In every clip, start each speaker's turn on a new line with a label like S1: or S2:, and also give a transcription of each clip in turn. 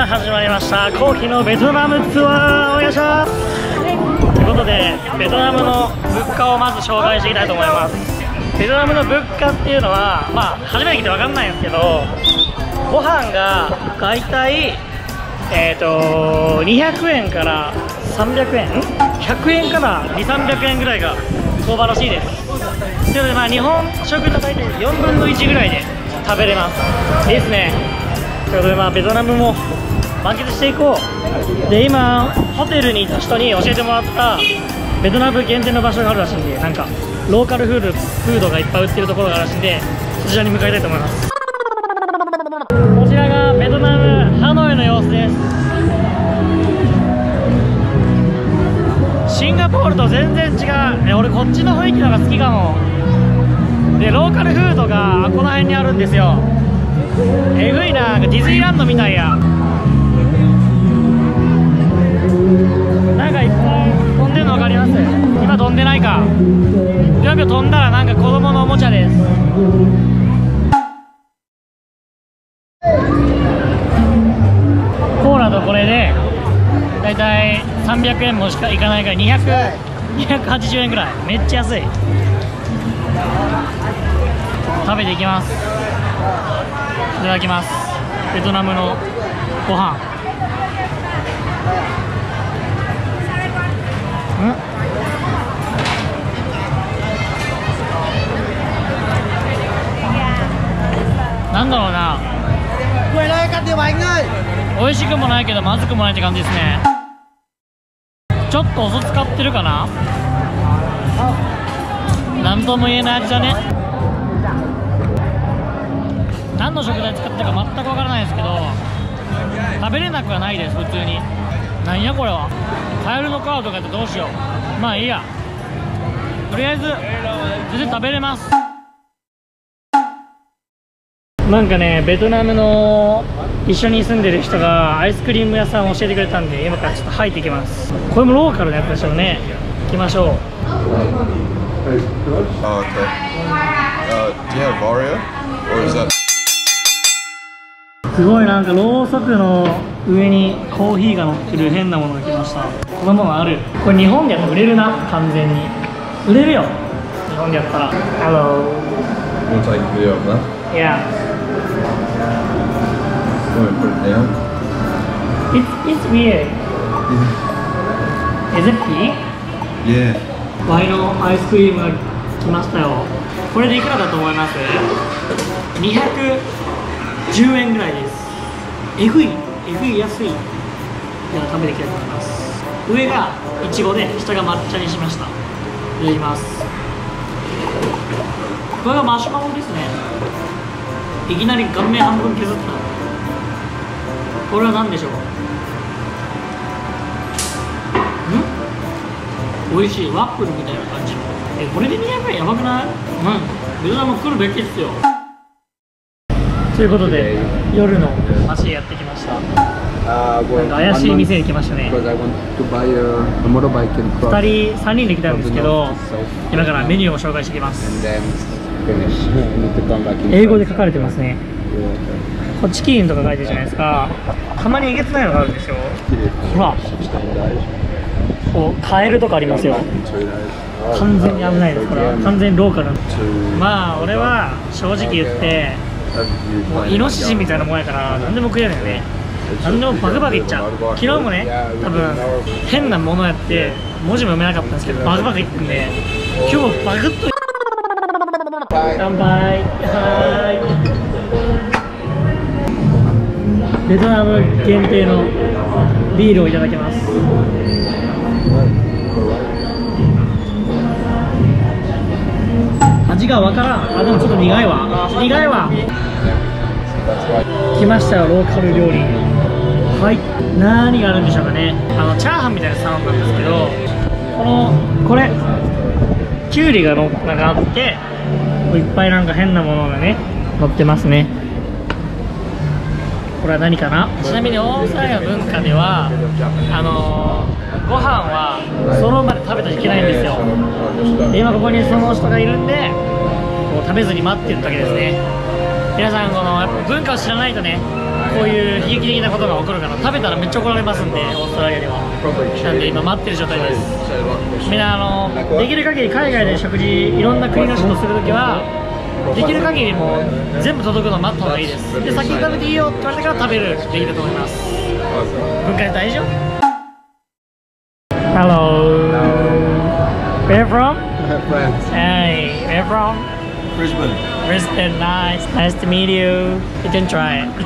S1: 始まりました。後期のベトナムツアーお願いします。ということで、ベトナムの物価をまず紹介していきたいと思います。ベトナムの物価っていうのは、初めて来て分かんないんですけど、ご飯がだいたい200円から300円100円から2、300円ぐらいが相場らしいです。ということで、日本食の大体4分の1ぐらいで食べれます。いいですね。ということで、ベトナムも満喫していこう。で、今ホテルにいた人に教えてもらったベトナム限定の場所があるらしいんで、なんかローカルフードがいっぱい売ってるところがあるらしいんで、そちらに向かいたいと思います。こちらがベトナムハノイの様子です。シンガポールと全然違う。俺こっちの雰囲気の方が好きかも。で、ローカルフードがこの辺にあるんですよ。えぐいな、ディズニーランドみたいや。なんかいっぱい飛んでるの分かります？今飛んでないか。ぴょんぴょん飛んだらなんか子供のおもちゃです。コーラとこれでだいたい300円もしかいかないから280円ぐらい。めっちゃ安い。食べていきます。いただきます。ベトナムのご飯。なんだろうな、美味しくもないけどまずくもないって感じですね。ちょっとお酢使ってるかな。なんとも言えない味だね。何の食材使ってるか全くわからないですけど、食べれなくはないです。普通に。なんやこれは。カエルの皮とかってどうしよう。まあいいや。とりあえず全然食べれます。なんかね、ベトナムの一緒に住んでる人がアイスクリーム屋さんを教えてくれたんで、今からちょっと入っていきます。これもローカルのやつでしょうね。行きましょう。すごい、なんかろうそくの上にコーヒーが乗ってる変なものが来ました。こんなものある。これ日本でやったら売れるな。完全に売れるよ、日本でやったら。Hello.
S2: Want to take a video of that?
S1: Yeah.
S2: Want to put it down?
S1: It's weird. Is it pea?
S2: Yeah.
S1: ワイのアイスクリームが来ましたよ。これでいくらだと思います？210円ぐらいです。えぐい安い。では食べていきたいと思います。上がいちごで下が抹茶にしました。いただきます。これがマシュマロですね。いきなり顔面半分削った。これは何でしょう。美味しいワッフルみたいな感じ。これで200円やばくない？ベトナム来るべきですよ。ということで夜の街へやってきました。なんか怪しい店に来ましたね。2人3人で来たんですけど、今からメニューを紹介していきます。英語で書かれてますね。こっちキーンとか書いてるじゃないですか。たまにえげつないのがあるんですよ。ほら、カエルとかありますよ。完全に危ないです。これは完全にローカル。俺は正直言ってもうイノシシみたいなもんやから何でも食えるよね。何でもバクバクいっちゃう。昨日もね、多分変なものやって文字も読めなかったんですけどバクバクいってんで、今日もバクッと。乾杯。ベトナム限定のビールをいただきます。味がわからん。でもちょっと苦いわ。来ましたよ、ローカル料理。はい、何があるんでしょうかね。チャーハンみたいな頼んだんですけど、これキュウリがなんかあって、いっぱいなんか変なものがね乗ってますね。これは何かな。ちなみにオーストラリアの文化ではご飯はその場で食べたらいけないんですよ。で、今ここにその人がいるんでこう食べずに待ってるだけですね。皆さんやっぱ文化を知らないとね、 こういう悲劇的なことが起こるから、食べたらめっちゃ怒られますんで、オーストラリアでは。なんで今待ってる状態です。みんなできる限り海外で食事いろんな国の人とするときはできる限りもう全部届くのを待った方がいいです。で、先に食べていいよって言われてから食べるできると思います。文化大丈夫。 Hello. Where from?
S2: France.
S1: Hey, where from?
S2: Brisbane.
S1: Brisbane, nice. Nice to meet you. You can try it.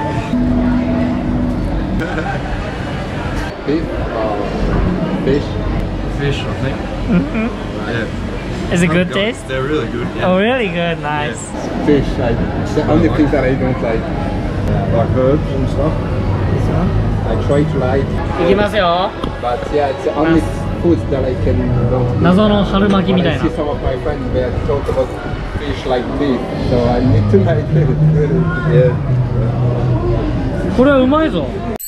S2: Beef? Fish? Fish, I think. Yeah.
S1: Is it good taste?
S2: They're really good. Yeah.
S1: Oh, really good. Nice.
S2: Fish, it's the only thing that I don't like. Like herbs and stuff. I try to like.
S1: いきますよ。
S2: But yeah, it's the only food that I can don't.
S1: 謎の春巻きみたい
S2: I
S1: な。
S2: see some of my friends they talk about fish like beef, so I need to like it. Yeah.
S1: これはうまいぞ。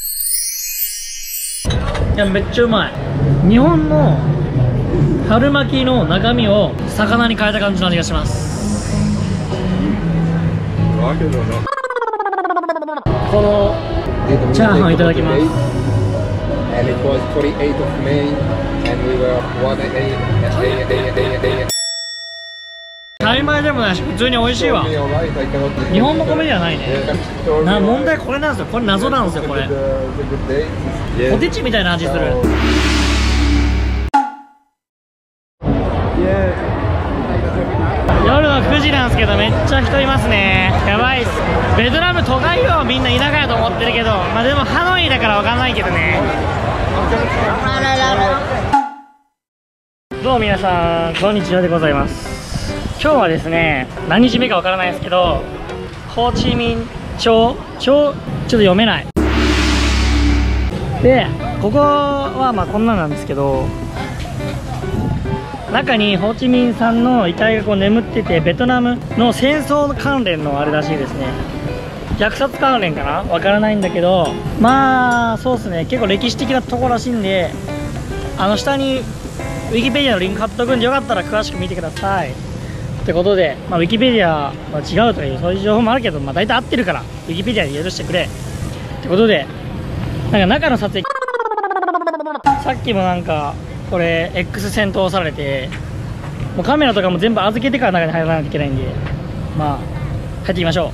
S1: いや、めっちゃうまい。日本の春巻きの中身を魚に変えた感じの味がします。
S2: Like it or not?
S1: このチャーハンいただきます。
S2: And it was 28th of May, and we were 1 day.
S1: 当たり前でもないし、普通に美味しいわ。
S2: Me alright, I cannot.
S1: 日本の米ではないね。
S2: Yeah.
S1: 問題これなんですよ。これ謎なんですよ。これ
S2: The good day.
S1: ポテチみたいな味する。 夜の9時なんですけどめっちゃ人いますね。やばいっす。ベトナム都会よ。みんな田舎やと思ってるけど、まあでもハノイだからわかんないけどね。どうも皆さん、こんにちはでございます。今日はですね、何日目かわからないですけど、ホーチミン町、ちょっと読めない。で、ここはまあこんなんなんですけど、中にホーチミンさんの遺体がこう眠ってて、ベトナムの戦争関連のあれらしいですね。虐殺関連かな、わからないんだけど、まあそうですね、結構歴史的なところらしいんで、下にウィキペディアのリンク貼っとくんで、よかったら詳しく見てください。ってことで、まあ、ウィキペディアは違うというそういう情報もあるけど、まあ、大体合ってるからウィキペディアで許してくれってことで、なんか中の撮影さっきもなんかこれ X 線通されて、もうカメラとかも全部預けてから中に入らないといけないんで、まあ入っていきましょう。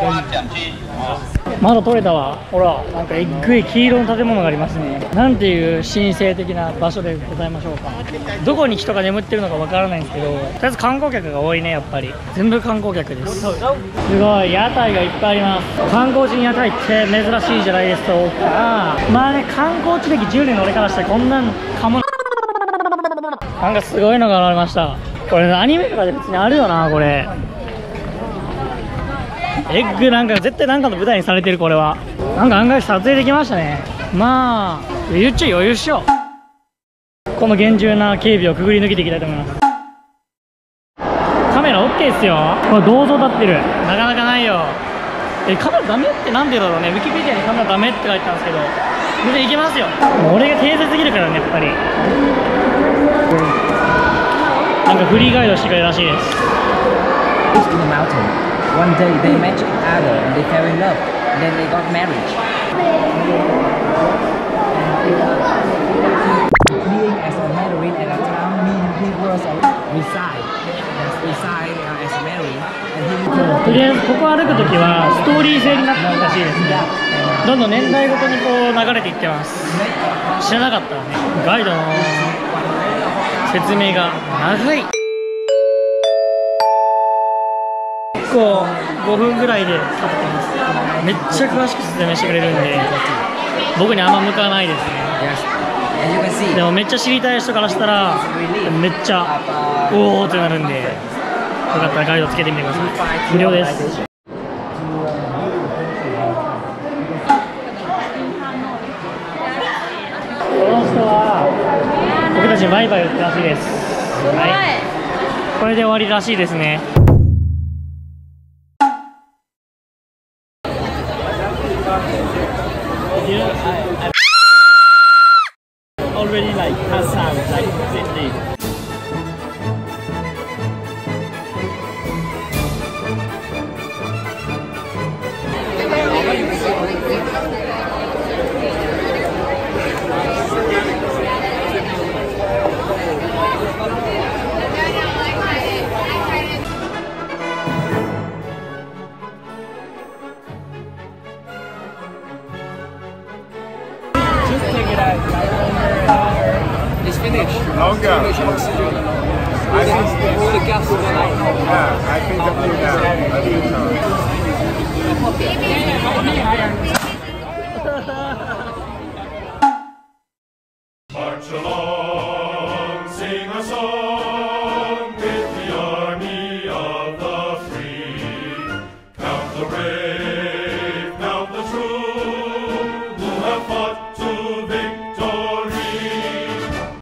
S1: まだ撮れたわ。ほら、なんかえっぐい黄色の建物がありますね。なんていう神聖的な場所でございましょうか。どこに人が眠ってるのかわからないんですけど、とりあえず観光客が多いね。やっぱり全部観光客です。すごい屋台がいっぱいあります。観光地に屋台って珍しいじゃないですか。まあね、観光地歴10年の俺からしてこんなんかもなんかすごいのが現れました。これアニメとかで別にあるよな。これエッグなんか絶対なんかの舞台にされてる。これはなんか案外撮影できましたね。まあ言っちゃ余裕っしょ。この厳重な警備をくぐり抜けていきたいと思います。カメラ OK ですよ。これ銅像立ってる。なかなかないよ。カメラダメってなんでだろうね。ウィキペディアにカメラダメって書いてたんですけど、全然いけますよ。もう俺が訂正すぎるからね、やっぱり。なんかフリーガイドしてくれるらしいです。
S3: One day they met each other and they fell in love. Then they got married. Being as a Mandarin at that time means he was a reside. Reside as a Mandarin. And he
S1: とりあえずここ歩くときはストーリー性になってるらしいですね。どんどん年代ごとにこう流れていってます。知らなかったらね。ガイドの説明が長い。結構5分ぐらいで経ってます。めっちゃ詳しく説明してくれるんで、僕にあんま向かないですね。でもめっちゃ知りたい人からしたらめっちゃおーってなるんで、よかったらガイドつけてみてください。無料です。この人は僕たちにバイバイ言ってるらしいです。はい、これで終わりらしいですね。Already like pass out like completely.
S3: finish.
S2: Longer.
S3: Too much oxygen.
S2: I think,
S3: All the gas will run out.
S2: yeah, I think a few now. I think so.